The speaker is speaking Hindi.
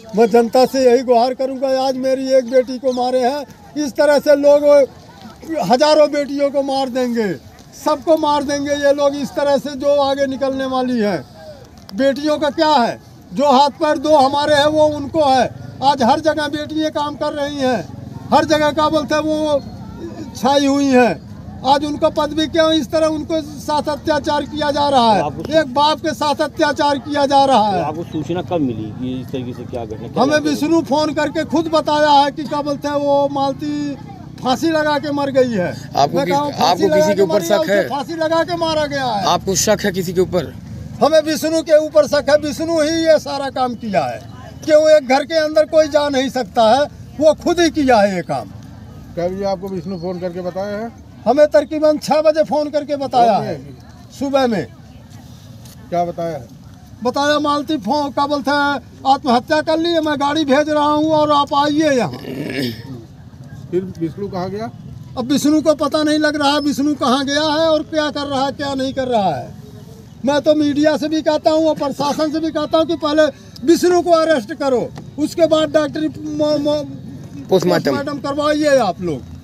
मैं जनता से यही गुहार करूंगा, आज मेरी एक बेटी को मारे हैं, इस तरह से लोग हजारों बेटियों को मार देंगे, सबको मार देंगे ये लोग इस तरह से जो आगे निकलने वाली है। बेटियों का क्या है, जो हाथ पैर दो हमारे हैं वो उनको है। आज हर जगह बेटियां काम कर रही हैं, हर जगह क्या बोलते हैं वो छाई हुई हैं। आज उनको पदवी क्यों इस तरह उनको साथ अत्याचार किया जा रहा है, एक बाप के साथ अत्याचार किया जा रहा है। आपको सूचना कब मिली कि इस तरीके से क्या घटना? हमें विष्णु फोन करके खुद बताया है कि क्या बोलते हैं वो मालती फांसी लगा के मर गई है। आपको किसी के ऊपर शक है? फांसी लगा के मारा गया है। आपको शक है किसी के ऊपर? हमें विष्णु के ऊपर शक है, विष्णु ही ये सारा काम किया है कि वो एक घर के अंदर कोई जा नहीं सकता है, वो खुद ही किया है ये काम। कब ये आपको विष्णु फोन करके बताया है? हमें तकरीबन 6 बजे फोन करके बताया है सुबह में। क्या बताया है? बताया मालती फोन क्या बोलते हैं आत्महत्या कर ली है, मैं गाड़ी भेज रहा हूँ और आप आइए यहाँ। फिर विष्णु कहाँ गया? अब विष्णु को पता नहीं लग रहा विष्णु कहाँ गया है और क्या कर रहा है क्या नहीं कर रहा है। मैं तो मीडिया से भी कहता हूँ और प्रशासन से भी कहता हूँ कि पहले विष्णु को अरेस्ट करो, उसके बाद डॉक्टरी पोस्टमार्टम करवाइए आप लोग।